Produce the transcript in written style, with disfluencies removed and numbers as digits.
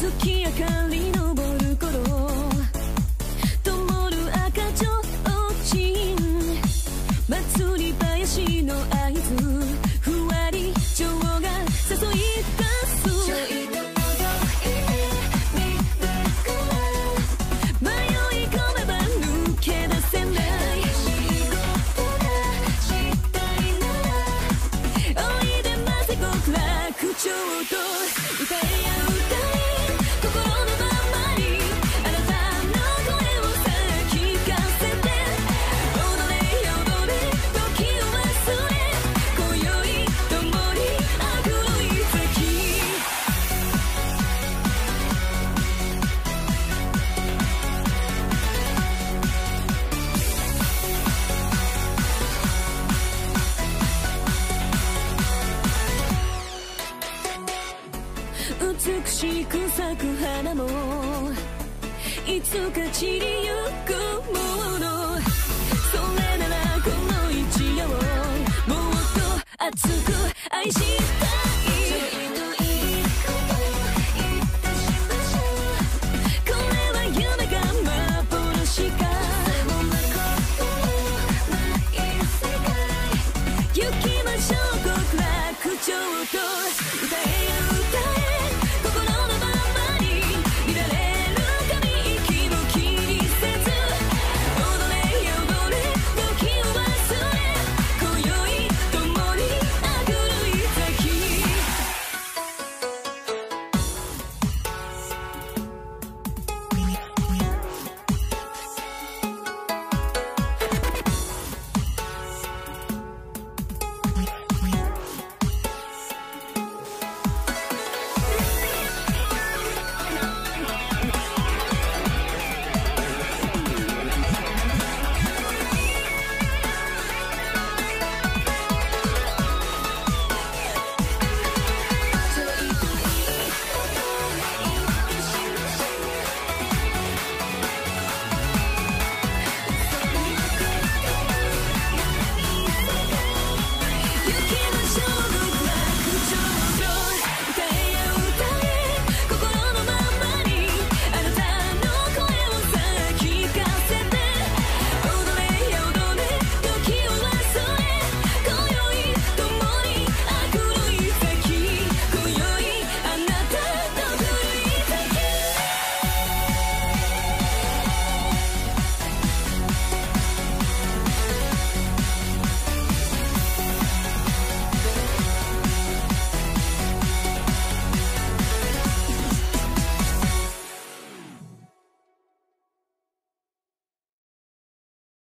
月明かり昇る頃灯る赤ちょうちん祭り林の合図ふわり蝶が誘い出す迷い込めば抜け出せないおいでませ極楽鳥と歌えや歌え心のままにあなたの声をさあ聞かせて踊れ踊れ時を忘れ今宵共にあ黒い月美しく咲く花もいつか散りゆくものそれならこの一夜をもっと熱く愛したい